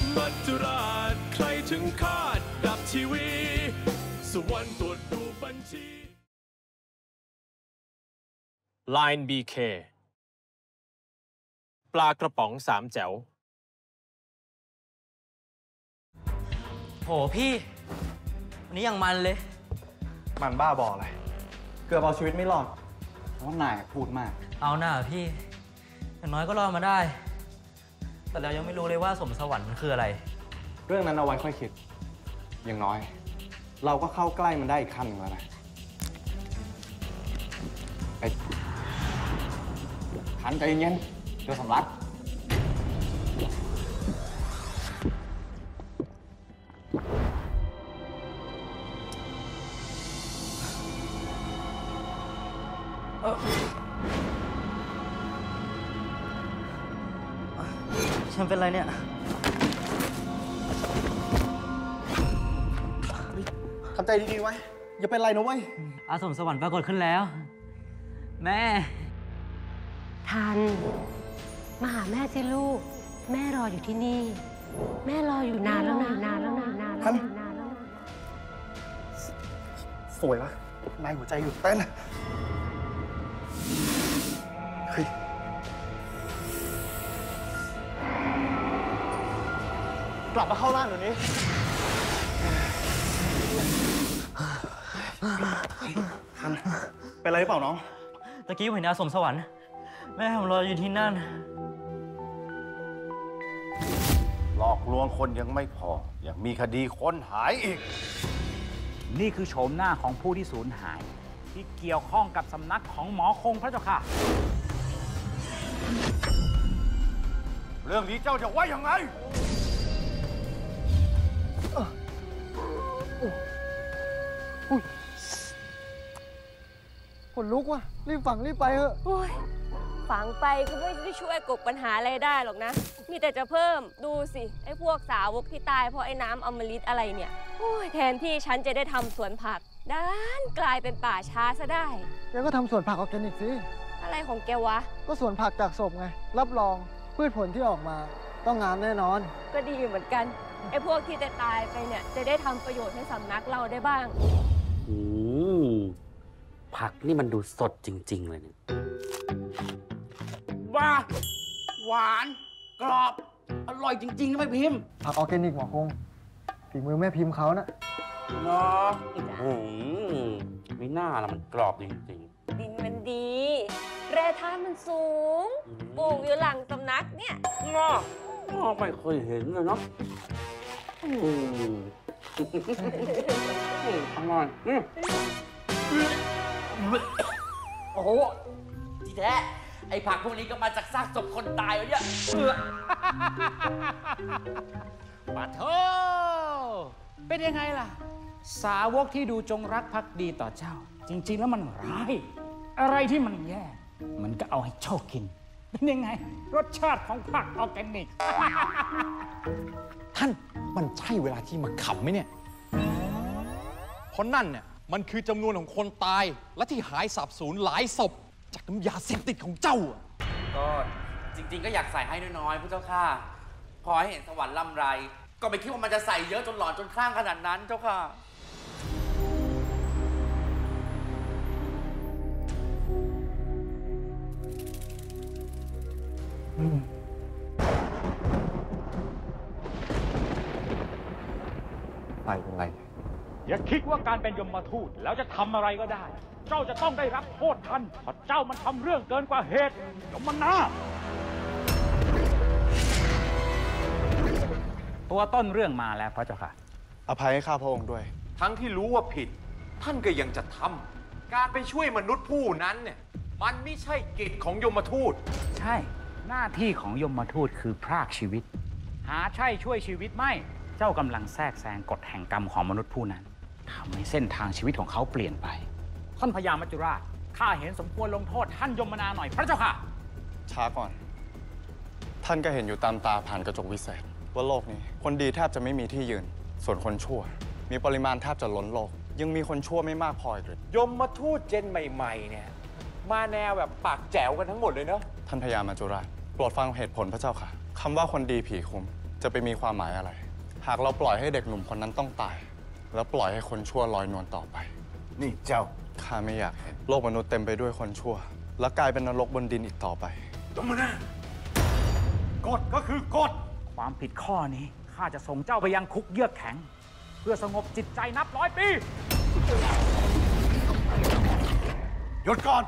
มัจจุราชใครถึงคาดดับทีวีสวรรค์ตรวจดูบัญชี Line BK ปลากระป๋อง3แจ๋วโหพี่วันนี้ยังมันเลยมันบ้าบออะไรเกือบเอาชีวิตไม่รอดเพราะนายพูดมากเอาหน่าพี่อย่างน้อยก็รอดมาได้แต่เรายังไม่รู้เลยว่าสมสวรรค์มันคืออะไรเรื่องนั้นเอาไว้ค่อยคิดอย่างน้อยเราก็เข้าใกล้มันได้อีกขั้นหนึ่งแล้วนะไอ้ทันใจเย็นเดี๋ยวสำลักฉันเป็นไรเนี่ยทำใจดีๆไว้อย่าเป็นไรนะเว้ยอาสมสวรรค์ปรากฏขึ้นแล้วแม่ทันมาหาแม่สิลูกแม่รออยู่ที่นี่แม่รออยู่นานแล้วนะทันสวยละนายหัวใจหยุดเต้นเฮ้ยกลับมาเข้าร่างเดี๋ยวนี้ทันเป็นไรหรือเปล่าน้องตะกี้ผมเห็นอาสมสวรรค์แม่ผมรออยู่ที่นั่นหลอกลวงคนยังไม่พอยังมีคดีคนหายอีกนี่คือโฉมหน้าของผู้ที่สูญหายที่เกี่ยวข้องกับสำนักของหมอคงพระเจ้าค่ะเรื่องนี้เจ้าจะว่ายังไงขนลุกว่ะรีบฝังรีบไปเถอะฝังไปก็ไม่ได้ช่วยกบปัญหาอะไรได้หรอกนะมีแต่จะเพิ่มดูสิไอ้พวกสาวกที่ตายเพราะไอ้น้ำอมฤตอะไรเนี่ยแทนที่ฉันจะได้ทำสวนผักด้านกลายเป็นป่าช้าซะได้แกก็ทำสวนผักออร์แกนิกสิอะไรของแกวะก็สวนผักจากศพไงรับรองพืชผลที่ออกมาต้องงามแน่นอนก็ดีเหมือนกันไอ้พวกที่จะตายไปเนี่ยจะได้ทำประโยชน์ให้สำนักเราได้บ้างผักนี่มันดูสดจริงๆเลยเนี่ยว้าหวานกรอบอร่อยจริงๆนะแม่พิมพ์ผักออร์แกนิกหมอคงฝีมือแม่พิมพ์เขานะเนาะไม่น่าละมันกรอบจริงๆดินมันดีแร่ธาตุมันสูงปลูกอยู่หลังสำนักเนี่ยเนาะไม่เคยเห็นเลยเนาะอร่อยโอ้โหทีแท้ไอ้ผักพวกนี้ก็มาจากซากศพคนตายวะเนี่ยปะโถเป็นยังไงล่ะสาวกที่ดูจงรักภักดีต่อเจ้าจริงๆแล้วมันร้ายอะไรที่มันแย่มันก็เอาให้เจ้ากินเป็นยังไงรสชาติของผักออร์แกนิกท่านมันใช่เวลาที่มาขำไหมเนี่ยเพราะนั่นเนี่ยมันคือจำนวนของคนตายและที่หายสาบสูญหลายศพจากน้ำยาเสพติดของเจ้าก็จริงๆก็อยากใส่ให้น้อยๆพระเจ้าค่ะพอให้เห็นสวรรค์ล่ำไรก็ไม่คิดว่ามันจะใส่เยอะจนหลอนจนคลั่งขนาดนั้นเจ้าค่ะไปเป็นไรอย่าคิดว่าการเป็นยมทูตแล้วจะทำอะไรก็ได้เจ้าจะต้องได้รับโทษทันเพราะเจ้ามันทำเรื่องเกินกว่าเหตุยมนาตัวต้นเรื่องมาแล้วพระเจ้าค่ะอภัยให้ข้าพระองค์ด้วยทั้งที่รู้ว่าผิดท่านก็ยังจะทำการไปช่วยมนุษย์ผู้นั้นเนี่ยมันไม่ใช่กิจของยมทูตใช่หน้าที่ของยมทูตคือพรากชีวิตหาใช่ช่วยชีวิตไม่เจ้ากำลังแทรกแซงกฎแห่งกรรมของมนุษย์ผู้นั้นทำให้เส้นทางชีวิตของเขาเปลี่ยนไปท่านพญามัจจุราชข้าเห็นสมควรลงโทษท่านยมนาหน่อยพระเจ้าค่ะช้าก่อนท่านก็เห็นอยู่ตามตาผ่านกระจกวิเศษว่าโลกนี้คนดีแทบจะไม่มีที่ยืนส่วนคนชั่วมีปริมาณแทบจะล้นโลกยังมีคนชั่วไม่มากพออีกเลยยมมาทูตเจนใหม่ๆเนี่ยมาแนวแบบปากแจ๋วกันทั้งหมดเลยเนาะท่านพญามัจจุราชโปรดฟังเหตุผลพระเจ้าค่ะคำว่าคนดีผีคุ้มจะไปมีความหมายอะไร หากเราปล่อยให้เด็กหนุ่มคนนั้นต้องตาย แล้วปล่อยให้คนชั่วลอยนวลต่อไปนี่เจ้าข้าไม่อยากเห็นโลกมนุษย์เต็มไปด้วยคนชั่ว และกลายเป็นนรกบนดินอีกต่อไปตรงมาหน้ากฎก็คือกฎความผิดข้อนี้ข้าจะส่งเจ้าไปยังคุกเยือกแข็ง เพื่อสงบจิตใจนับ100 ปีหยุดก่อน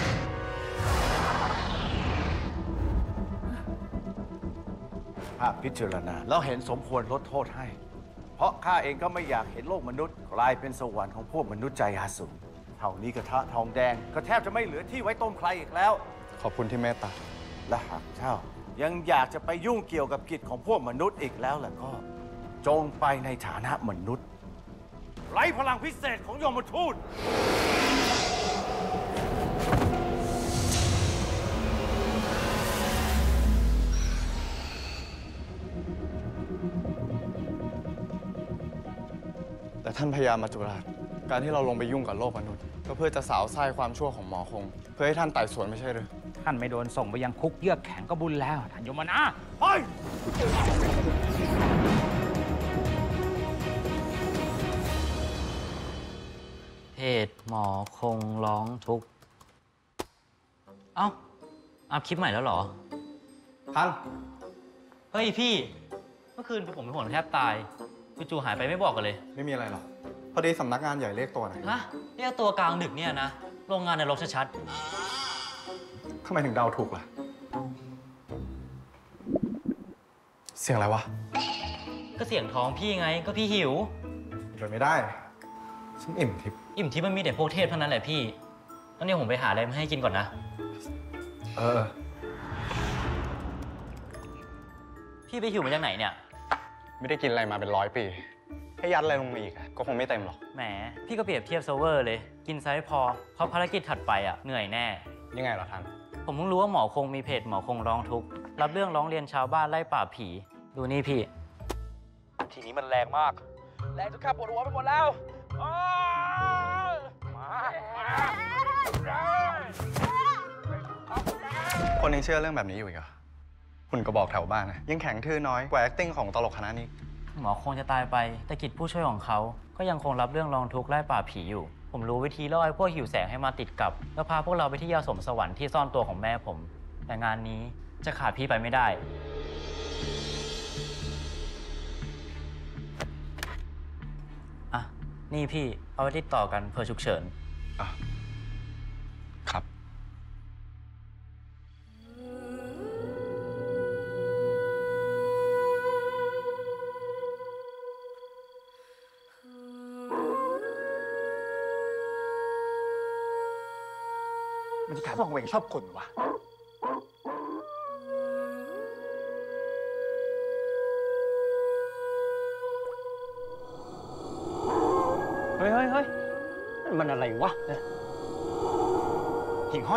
ข้าพิจารณาแล้วเห็นสมควรลดโทษให้ เพราะข้าเองก็ไม่อยากเห็นโลกมนุษย์กลายเป็นสวรรค์ของพวกมนุษย์ใจอาสูรเท่านี้กระทะทองแดงก็แทบจะไม่เหลือที่ไว้ต้มใครอีกแล้วขอบคุณที่เมตตาและหากเจ้ายังอยากจะไปยุ่งเกี่ยวกับกิจของพวกมนุษย์อีกแล้วล่ะก็ จงไปในฐานะมนุษย์ไร้พลังพิเศษของยมทูตแต่ท่านพญามัจจุราช การที่เราลงไปยุ่งกับโลกมนุษย์ ก็เพื่อจะสาวไส้ความชั่วของหมอคง เพื่อให้ท่านไต่สวนไม่ใช่หรือท่านไม่โดนส่งไปยังคุกเยือกแข็งก็บุญแล้วท่านยมนาไปเพจหมอคงร้องทุกข์เอ้าอัพคลิปใหม่แล้วเหรอท่านเฮ้ยพี่ เมื่อคืนผมเป็นผลแทบตายจู่ๆหายไปไม่บอกกันเลยไม่มีอะไรหรอก พอดีสำนักงานใหญ่เรียกตัวหน่อยฮะเรียกตัวกลางดึกเนี่ยนะ โรงงานในรกชัดทำไมถึงเดาถูกล่ะ เสียงอะไรวะๆก็เสียงท้องพี่ไงก็พี่หิวเป็นไม่ได้ฉันอิ่มทิพย์อิ่มที่มันมีแต่พวกเทพเท่านั้นแหละพี่งั้นเดี๋ยวผมไปหาอะไรมาให้กินก่อนนะเออพี่ไปหิวมาจากไหนเนี่ยไม่ได้กินอะไรมาเป็น100 ปี ให้ยัดอะไรลงมาอีกอะก็คงไม่เต็มหรอกแหมพี่ก็เปรียบเทียบเซิร์ฟเวอร์เลย กินไซส์พอเพราะภารกิจถัดไปอ่ะเหนื่อยแน่ยังไงเหรอท่านผมเพิ่งรู้ว่าหมอคงมีเพจหมอคงร้องทุกข์รับเรื่องร้องเรียนชาวบ้านไล่ปราบผี ดูนี่พี่ ทีนี้มันแรงมาก แรงจนข้าปวดหัวไปหมดแล้วมาคนยังเชื่อเรื่องแบบนี้อยู่อีกเหรอหุ่นกระบอกแถวบ้านนะยังแข็งทื่อน้อยกว่า acting ของตลกคณะนี้หมอคงจะตายไปแต่กิจผู้ช่วยของเขาก็ยังคงรับเรื่องร้องทุกข์ไล่ปราบผีอยู่ ผมรู้วิธีล่อไอ้พวกหิวแสงให้มาติดกับแล้วพาพวกเราไปที่ยาสมสวรรค์ที่ซ่อนตัวของแม่ผม แต่งานนี้จะขาดพี่ไปไม่ได้ อ่ะ นี่พี่เอาไว้ติดต่อกันเผื่อฉุกเฉินอ่ะ ครับมันจะขายว่องเวงชอบคนวะเฮ้ยมันอะไรวะหิ่งห้อย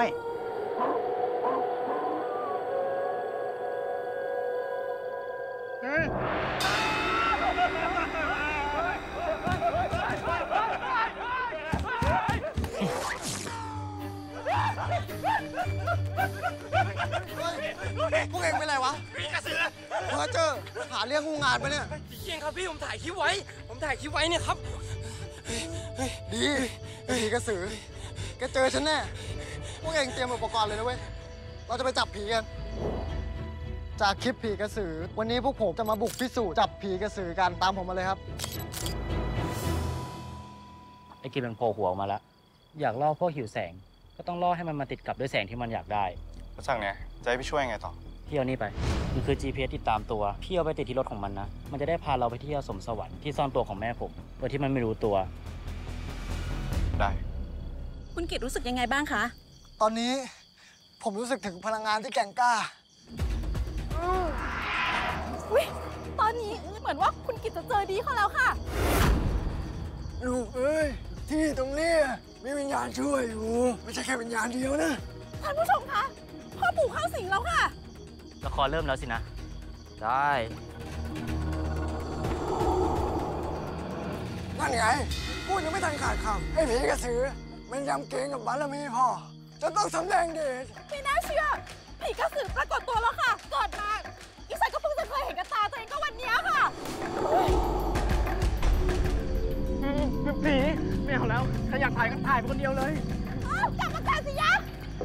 พวกเองเป็นไรวะพี่กระสือเพอเจอหาเรื่องงูงานไปเนี่ยเชี่ยงครับพี่ผมถ่ายคลิปไว้เนี่ยครับดีผีกระสือแกเจอฉันแน่ พวกเองเตรียมอุปกรณ์เลยนะเว้ย เราจะไปจับผีกัน จากคลิปผีกระสือ วันนี้พวกผมจะมาบุกพิสูจน์จับผีกระสือกันตามผมมาเลยครับไอ้กิจมันโผล่หัวออกมาแล้ว อยากล่อพวกหิวแสง ก็ต้องล่อให้มันมาติดกับด้วยแสงที่มันอยากได้แล้วจากเนี้ยจะให้พี่ช่วยยังไงต่อพี่เอานี่ไป มันคือ GPS ติดตามตัว พี่เอาไปติดที่รถของมันนะ มันจะได้พาเราไปที่ยาสมสวรรค์ที่ซ่อนตัวของแม่ผมโดยที่มันไม่รู้ตัวได้คุณกิตรู้สึกยังไงบ้างคะตอนนี้ผมรู้สึกถึงพลังงานที่แกร่งกล้าอุ๊ย ตอนนี้เหมือนว่าคุณกิตจะเจอดีเขาแล้วค่ะลูกเอ้ย ที่ตรงนี้มีวิญญาณช่วยอยู่ ไม่ใช่แค่วิญญาณเดียวนะท่านผู้ชมคะพ่อปู่เข้าสิงแล้วค่ะละครเริ่มแล้วสินะ ได้นั่นไงพูดยังไม่ทันขาดคำไอ้ผีกระสือ มันยำเกรงกับบารมีพ่อจนต้องสำแดงเดชไม่น่าเชื่อผีกระสือปรากฏตัวแล้วค่ะก่อนมาอีสันก็เพิ่งจะเคยเห็นกับตาตัวเองก็วันอยากถ่ายก็ถ่ายไปคนเดียวเลยกลับมากันสิยะ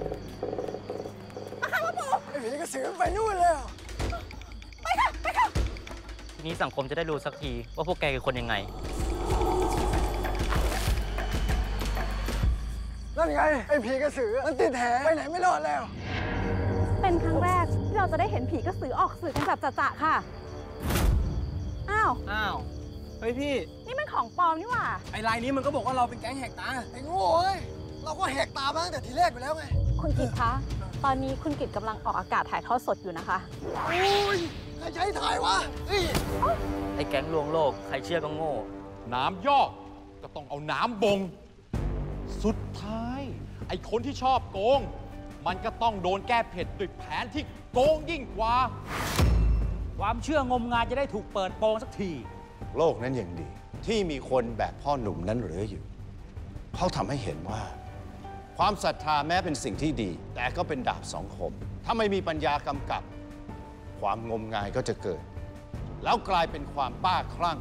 มาค่ะพ่อปู่ไอ้ผีกระสือไปนู่นเลยไปค่ะ ไปค่ะทีนี้สังคมจะได้รู้สักทีว่าพวกแกคือคนยังไงนั่นไง ไอ้ผีกระสือมันติดแหไปไหนไม่รอดแล้วเป็นครั้งแรกที่เราจะได้เห็นผีกระสือออกสื่อกันแบบจะๆค่ะ อ้าวอ้าว เฮ้ยพี่นี่มันของปลอมนี่หว่าไอ้ลายนี้มันก็บอกว่าเราเป็นแก๊งแหกตาไอ้โง่เอ้ย เราก็แหกตามาตั้งแต่ทีแรกอยู่แล้วไงคุณกิตคะ ตอนนี้คุณกิตกำลังออกอากาศถ่ายทอดสดอยู่นะคะโอ้ยใครใช้ถ่ายวะเฮ้ยไอ้แก๊งลวงโลก ใครเชื่อก็โง่น้ำยอกก็ต้องเอาน้ำบง สุดท้าย ไอ้คนที่ชอบโกง มันก็ต้องโดนแก้เผ็ดด้วยแผนที่โกงยิ่งกว่าความเชื่องมงายจะได้ถูกเปิดโปงสักทีโลกนั้นยังดี ที่มีคนแบบพ่อหนุ่มนั้นเหลืออยู่ เขาทำให้เห็นว่า ความศรัทธาแม้เป็นสิ่งที่ดี แต่ก็เป็นดาบสองคม ถ้าไม่มีปัญญากำกับ ความงมงายก็จะเกิด แล้วกลายเป็นความบ้าคลั่ง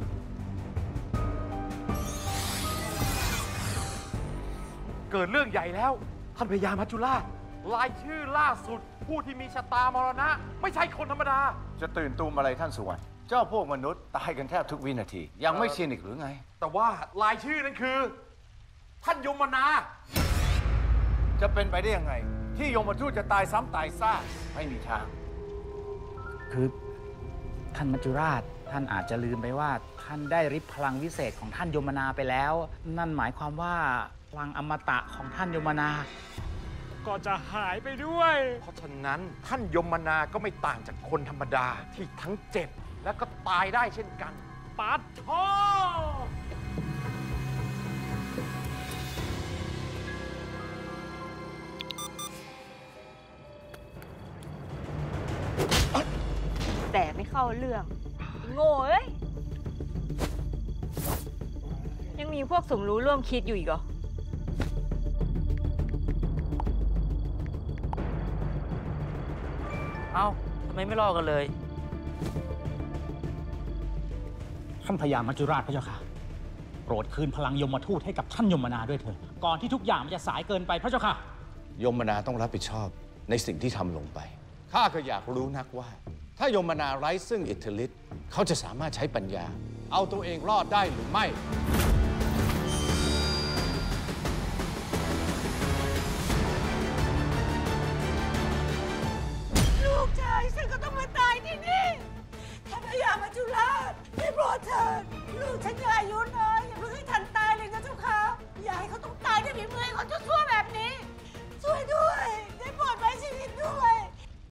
เกิดเรื่องใหญ่แล้ว ท่านพญามัจจุราชรายชื่อล่าสุด ผู้ที่มีชะตามรณะ ไม่ใช่คนธรรมดาจะตื่นตูมอะไรท่านสุวรรณเจ้าพวกมนุษย์ตายกันแทบทุกวินาที ยังไม่ชินอีกหรือไงแต่ว่ารายชื่อนั้นคือ ท่านยมนาจะเป็นไปได้ยังไง ที่ยมทูตจะตายซ้ำตายซากไม่มีทางคือท่านมัจจุราชท่านอาจจะลืมไปว่าท่านได้ริบพลังวิเศษของท่านยมนาไปแล้ว นั่นหมายความว่าพลังอมตะของท่านยมนาก็จะหายไปด้วย เพราะฉะนั้นท่านยมนาก็ไม่ต่างจากคนธรรมดาที่ทั้งเจ็บและก็ตายได้เช่นกันปัดทอแต่ไม่เข้าเรื่อง โง่เอ้ย ยังมีพวกสมรู้ร่วมคิดอยู่อีกเหรอเอ้า ทำไมไม่รอกันเลยท่านพญามัจจุราชพระเจ้าค่ะ โปรดคืนพลังยมทูตให้กับท่านยมนาด้วยเถิดก่อนที่ทุกอย่างมันจะสายเกินไปพระเจ้าค่ะยมนาต้องรับผิดชอบในสิ่งที่ทำลงไป ข้าก็อยากรู้นักว่า ถ้ายมนาไร้ซึ่งอิทธิฤทธิ์เขาจะสามารถใช้ปัญญา เอาตัวเองรอดได้หรือไม่